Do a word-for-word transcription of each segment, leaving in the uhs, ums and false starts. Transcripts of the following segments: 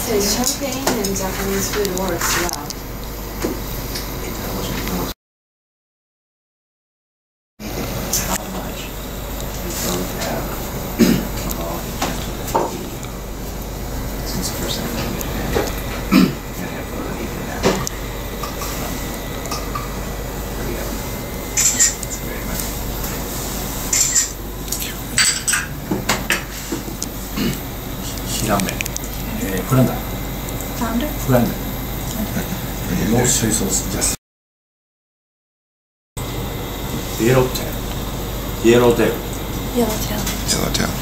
say champagne and Japanese food works well. How much we both have involved in terms of the since the first time we met, and have both even that. Hurry up. Thank you very much. Hirame. Uh, Flounder. Flounder? Flounder. No soy sauce, just yellowtail. Yellowtail. Yellowtail. Yellowtail.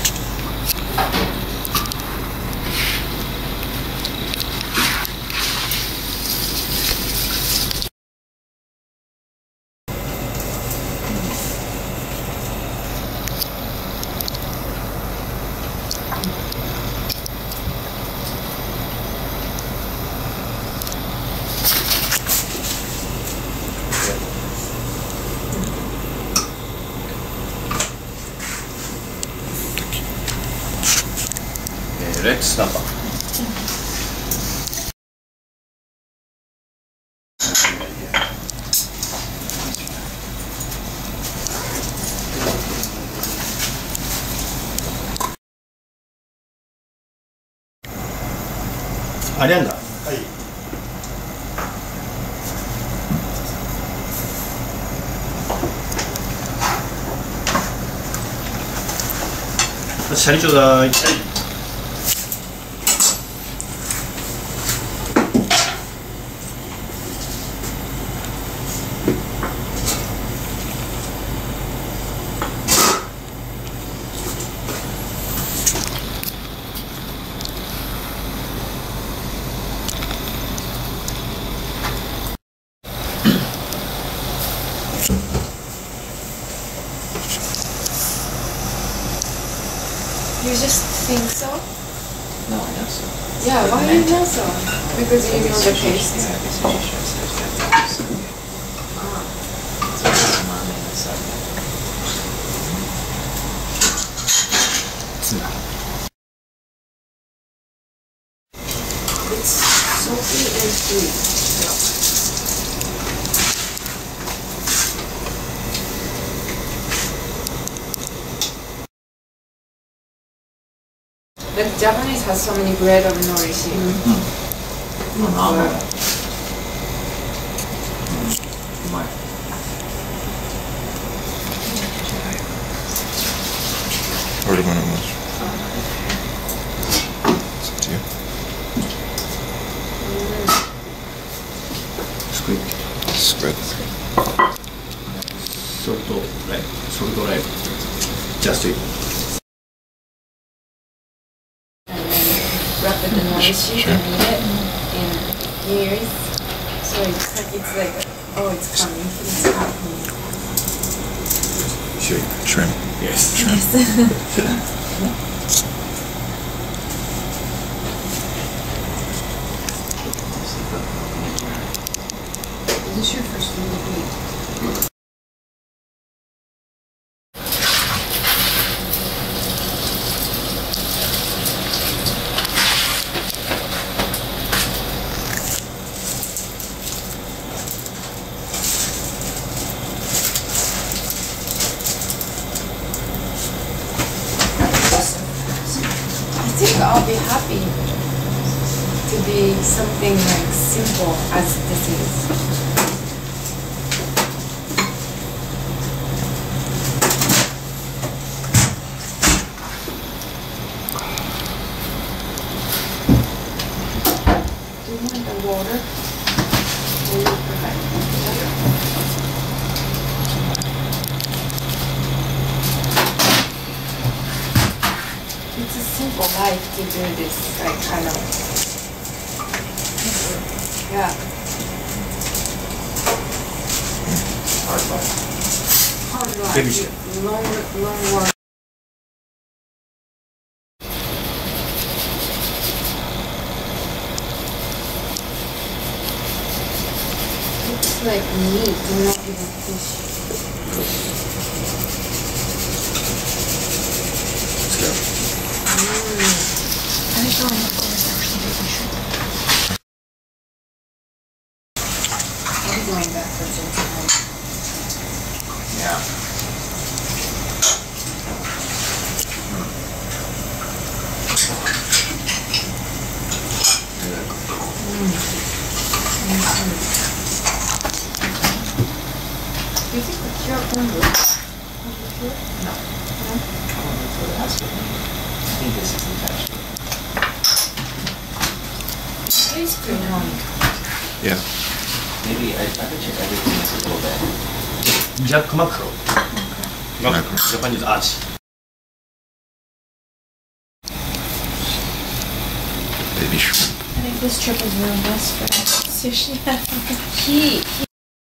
Red snapper. Arianda. はい。シャリちょうだい。 You just think so? No, I know so. Yeah, why you know so? Because you know the taste. Yeah, because she shows there's Japanese so good. Ah. So it's umami and sake. Tsuna. It's salty and sweet. Like Japanese has so many bread of norishi. Mm. Mm. Or- Umai. Or do you want it much? It's up to you. Squid. Squid. Salt red. Salt red. Just it. And then wrap it in norishi Sure. and eat it in New Year's. So it's like, it's like, oh, it's coming, it's happening. Shrimp. Shrimp. Yes. Yes. Is this your first food of the week? I think I'll be happy to be something like simple as this is. Do you want the water? Will you provide water? It's a simple life to do this, like kind of. Yeah. Hard life. Hard life. Baby step. Long, long work. It's like meat, not even fish. Let's go. Mm. I think going before is actually really shrimp. think this is intentional. It is pretty long. Yeah. Maybe, I, I bet you everything is a little bit. Jack macro. Macro. Macro. Japanese arch. Baby shrimp. I think this trip is really best for sushi. He, he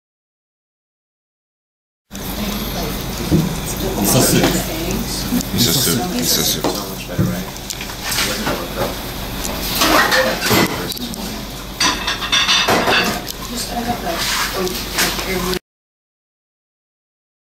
Miso soup. Miso soup. Miso So soup. much better, right? It wasn't overcooked. Versus one. just I have like, oh, like every